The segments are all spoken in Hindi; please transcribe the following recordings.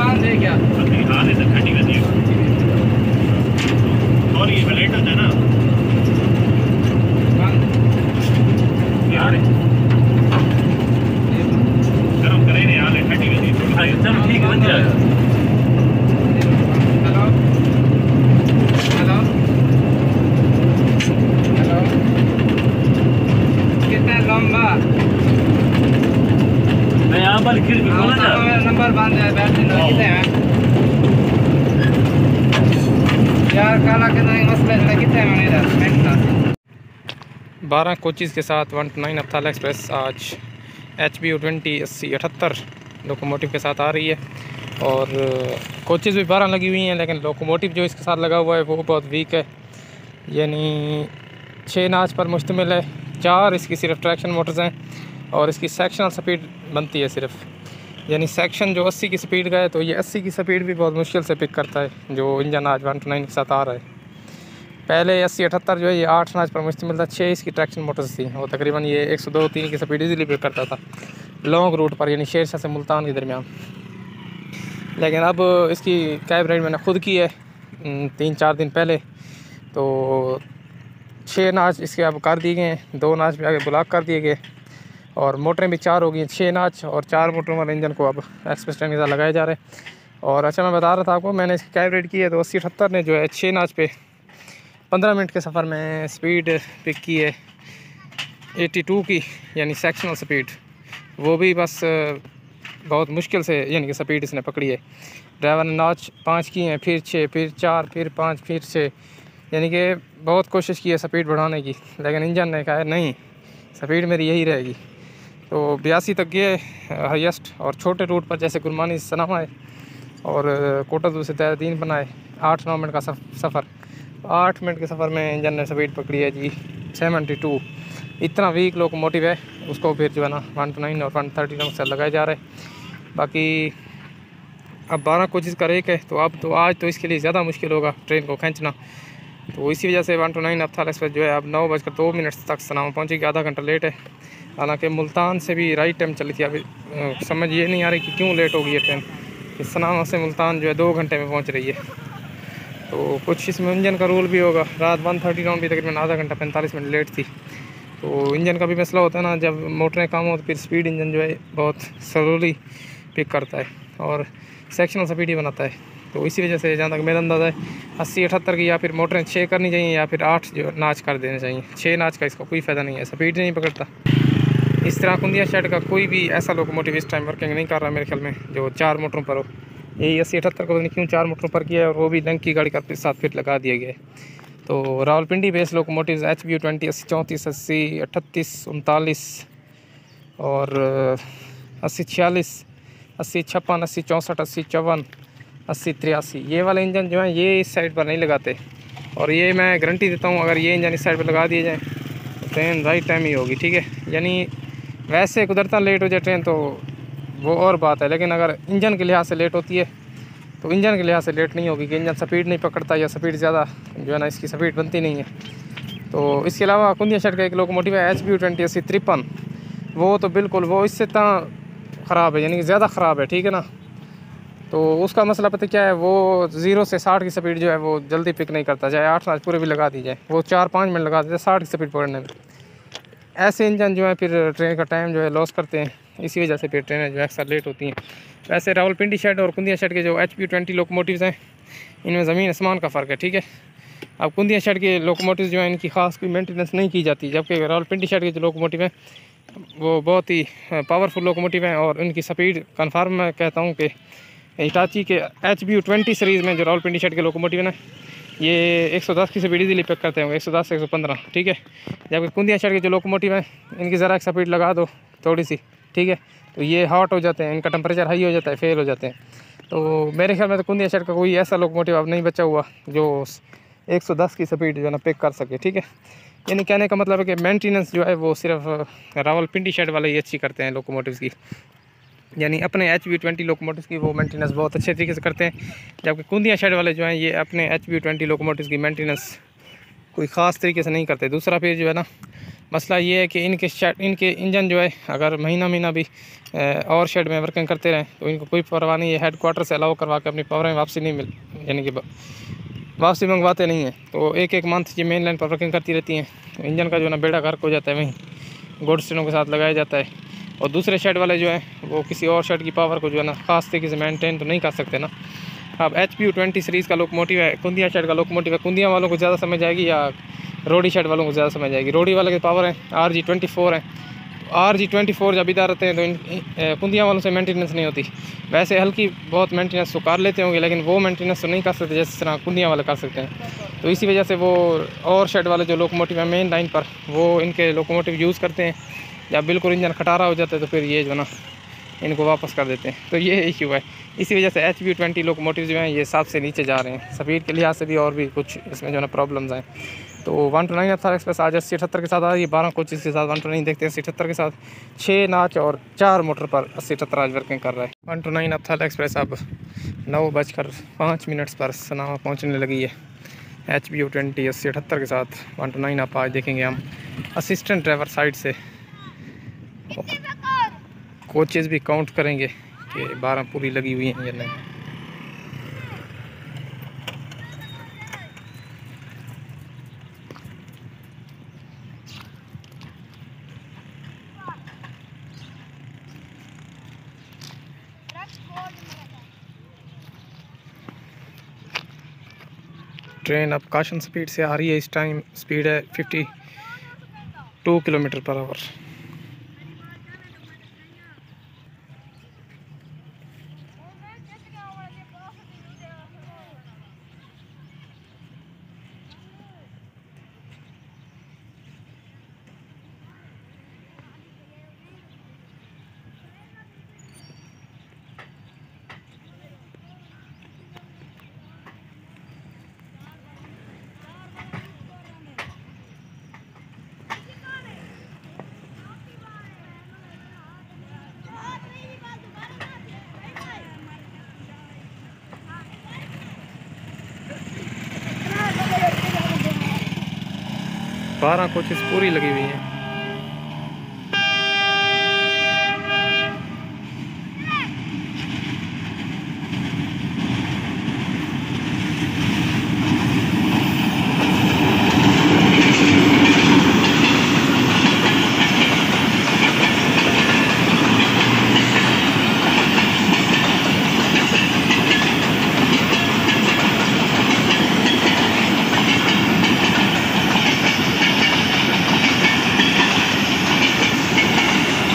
बांध है क्या? हाँ नहीं तो ठंडी कर दी और ये लेट होता है ना गरम करे नहीं हाल ठंडी कर दी चलो ठीक है बन जाएगा। हेलो हेलो हेलो कितना लंबा? मैं यहाँ पर खिड़की खोला था नंबर बांध है बैटरी कितने हैं यार? काला कितना मसला जरा कितने हैं इधर मेंटेनेंस 12 कोचेज़ के साथ 129 अब्थाल एक्सप्रेस आज HBU20 8078 लोकोमोटिव के साथ आ रही है। और कोचेज़ भी 12 लगी हुई हैं, लेकिन लोकोमोटिव जो इसके साथ लगा हुआ है वो बहुत वीक है, यानी 6 नाच पर मुश्तमिल है। 4 इसकी सिर्फ ट्रैक्शन मोटर्स हैं और इसकी सेक्शनल स्पीड बनती है सिर्फ, यानी सेक्शन जो 80 की स्पीड का है तो ये 80 की स्पीड भी बहुत मुश्किल से पिक करता है जो इंजन आज 129 के साथ आ रहा है। पहले 8078 जो है ये 8 नाच पर मुश्तमिल था, 6 इसकी ट्रैक्शन मोटर्स थी और तकरीबन ये 102-3 की स्पीड इजीली पिक करता था लॉन्ग रूट पर, यानी शेरशाह से मुल्तान के दरमियान। लेकिन अब इसकी कैब राइड मैंने खुद की है 3-4 दिन पहले, तो 6 नाच इसके अब कर दिए गए हैं, 2 नाच भी आगे ब्लॉक कर दिए गए और मोटरें भी 4 हो गई हैं, 6 नाच और 4 मोटरों वाले इंजन को अब एक्सप्रेस ट्रेन के साथ लगाए जा रहे हैं। और अच्छा मैं बता रहा था आपको, मैंने इसकी कैब राइड की है तो 8078 ने जो है 6 नाच पे 15 मिनट के सफ़र में स्पीड पिक की है 82 की, यानी सेक्शनल स्पीड, वो भी बस बहुत मुश्किल से यानी कि स्पीड इसने पकड़ी है। ड्राइवर ने नॉच 5 की हैं, फिर 6, फिर 4, फिर 5, फिर 6, यानी कि बहुत कोशिश की है स्पीड बढ़ाने की, लेकिन इंजन ने कहा नहीं स्पीड मेरी यही रहेगी। तो 82 तक गए हाईएस्ट, और छोटे रूट पर जैसे गुरमानी सनामा है और कोटद्दू से तहरीन बनाए 8-9 मिनट का सफ़र, 8 मिनट के सफ़र में इंजन ने स्पीड पकड़ी है जी 72। इतना वीक लोकोमोटिव है, उसको फिर जो है ना 129 और 130 से लगाए जा रहे हैं। बाकी अब 12 कोचेज़ का रेक है, तो अब तो आज तो इसके लिए ज़्यादा मुश्किल होगा ट्रेन को खींचना, तो इसी वजह से 129 अब्थाल एक्सप्रेस जो है अब 9:02 तक सनामा पहुँचेगी, आधा घंटा लेट है। हालांकि मुल्तान से भी राइट टाइम चली थी, अभी समझ ये नहीं आ रही कि क्यों लेट हो गई है ट्रेन। इस सनामा से मुल्तान जो है 2 घंटे में पहुँच रही है, तो कुछ इसमें इंजन का रूल भी होगा। रात 130 भी तकरीबन आधा घंटा 45 मिनट लेट थी, तो इंजन का भी मसला होता है ना, जब मोटरें कम हो तो फिर स्पीड इंजन जो है बहुत स्लोली पिक करता है और सेक्शनल स्पीड ही बनाता है। तो इसी वजह से जहाँ तक मेरा अंदाज़ा है 80-78 की या फिर मोटरें 6 करनी चाहिए या फिर 8 जो नाच कर देने चाहिए। 6 नाच का इसका कोई फ़ायदा नहीं है, स्पीड नहीं पकड़ता। इस तरह कुंदिया शेड का कोई भी ऐसा लोकोमोटिव इस टाइम वर्किंग नहीं कर रहा मेरे ख्याल में जो 4 मोटरों पर हो। यही 80-78 को पता नहीं क्यों 4 मोटरों पर किया है, और वो भी लंग की गाड़ी का साथ फिर लगा दिया गया है। तो रावलपिंडी बेस लोकोमोटिव्स HBU20 80-34 80-38 39 और 80-46 80-56 80-64 80-54 80-83 ये वाले इंजन जो हैं ये इस साइड पर नहीं लगाते, और ये मैं गारंटी देता हूँ अगर ये इंजन इस साइड पर लगा दिए जाएँ तो ट्रेन राइट टाइम ही होगी, ठीक है। यानी वैसे कुदरता लेट हो जाए ट्रेन तो वो और बात है, लेकिन अगर इंजन के लिहाज से लेट होती है तो इंजन के लिहाज से लेट नहीं होगी कि इंजन स्पीड नहीं पकड़ता या स्पीड ज़्यादा जो है ना इसकी स्पीड बनती नहीं है। तो इसके अलावा कुंदिया शेड का एक लोकोमोटिव है HBU20 80-53, वो तो बिल्कुल वो इससे इतना ख़राब है, यानी कि ज़्यादा ख़राब है, ठीक है ना। तो उसका मसला पता क्या है, वो 0 से 60 की स्पीड जो है वो जल्दी पिक नहीं करता, चाहे 8 नाच पूरे भी लगा दी जाए, वो 4-5 मिनट लगा देते 60 की स्पीड पकड़ने में। ऐसे इंजन जो है फिर ट्रेन का टाइम जो है लॉस करते हैं, इसी वजह से फिर ट्रेनें जो है अक्सर लेट होती हैं। वैसे रावलपिंडी शेड और कुंदिया शेड के जो HBU20 लोकोमोटिव्स हैं इनमें ज़मीन आसमान का फ़र्क है, ठीक है। अब कुंदिया शेड के लोकोमोटिव्स जो हैं इनकी ख़ास कोई मेंटेनेंस नहीं की जाती, जबकि रावलपिंडी शेड के जो लोकोमोटिव हैं वो बहुत ही पावरफुल लोकोमोटिव हैं और उनकी स्पीड कन्फर्म मैं कहता हूँ कि हिटाची के HBU20 सीरीज़ में जो रावलपिंडी शेड के लोकोमोटिव है ना ये 110 की स्पीड इजीली पिक करते होंगे, 110 से 115, ठीक है। जबकि कुंदिया शेड के जो लोकोमोटिव हैं इनकी ज़रा स्पीड लगा दो थोड़ी सी, ठीक है, तो ये हॉट हो जाते हैं, इनका टेम्परेचर हाई हो जाता है, फेल हो जाते हैं। तो मेरे ख्याल में तो कुंदिया शेड का कोई ऐसा लोकोमोटिव अब नहीं बचा हुआ जो 110 की स्पीड जो है ना पिक कर सके, ठीक है। यानी कहने का मतलब है कि मेंटेनेंस जो है वो सिर्फ रावलपिंडी शेड वाले ही अच्छी करते हैं लोकोमोटिव्स की, यानी अपने HBU20 लोकोमोटिव्स की वो मेंटेनेंस बहुत अच्छे तरीके से करते हैं, जबकि कुंदिया शेड वाले जो हैं ये अपने HBU20 लोकोमोटिव्स की मेंटेनेंस कोई ख़ास तरीके से नहीं करते। दूसरा फिर जो है ना मसला ये है कि इनके इंजन जो है अगर महीना भी और शेड में वर्किंग करते रहें तो इनको कोई परवाह नहीं है। हेडक्वार्टर से अलाउ करवा के अपनी पावर में वापसी नहीं मिल यानी कि वापसी मंगवाते नहीं हैं। तो एक मंथ ये मेन लाइन पर वर्किंग करती रहती हैं। तो इंजन का जो ना बेड़ा गर्क हो जाता है, वहीं गोड स्टेनों के साथ लगाया जाता है। और दूसरे शेड वाले जो हैं वो किसी और शेड की पावर को जो है ना ख़ास तरीके से मेंटेन तो नहीं कर सकते ना। अब HPU 20 सीरीज़ का लोकोमोटिव है, कुंदिया शेड का लोकोमोटिव है। कुंदिया वालों को ज़्यादा समझ आएगी या रोडी शेड वालों को ज़्यादा समझ आएगी। रोडी वाले के पावर है RG24 है। RG24 जब इधर आते हैं तो इन कुंदिया वालों से मेंटेनेंस नहीं होती। वैसे हल्की बहुत मेंटेनेंस तो कर लेते होंगे, लेकिन वो मेंटेनेंस तो नहीं कर सकते जिस तरह कुंदिया वाले कर सकते हैं। तो इसी वजह से वो और शेड वाले जो लोकोमोटिव है मेन लाइन पर वो इनके लोकोमोटिव यूज़ करते हैं। जब बिल्कुल इंजन खटारा हो जाता है तो फिर ये जो ना इनको वापस कर देते हैं। तो ये इशू है। इसी वजह से HPU 20 लोकोमोटिव जो हैं ये 7 से नीचे जा रहे हैं। स्पीड के लिहाज से भी और भी कुछ इसमें जो ना प्रॉब्लम्स हैं। तो 129 अफ्तार एक्सप्रेस आज 80-78 के साथ आ रही है। 12 कोचेज़ के साथ 129 देखते हैं 80-78 के साथ 6 नाच और 4 मोटर पर 80-78 आज वर्किंग कर रहा है। 129 अफ्तार एक्सप्रेस अब 9:05 पर सनामा पहुँचने लगी है। HPU 20 80-78 के साथ 129 आप आज देखेंगे हम असिस्टेंट ड्राइवर साइड से। कोचेज़ भी काउंट करेंगे कि 12 पूरी लगी हुई हैं या नहीं। ट्रेन अब काशन स्पीड से आ रही है। इस टाइम स्पीड है 52 किलोमीटर पर आवर। बारह कोचेस पूरी लगी हुई हैं।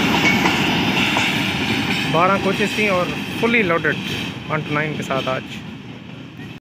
बारह कोचेस थी और फुली लोडेड 129 के साथ आज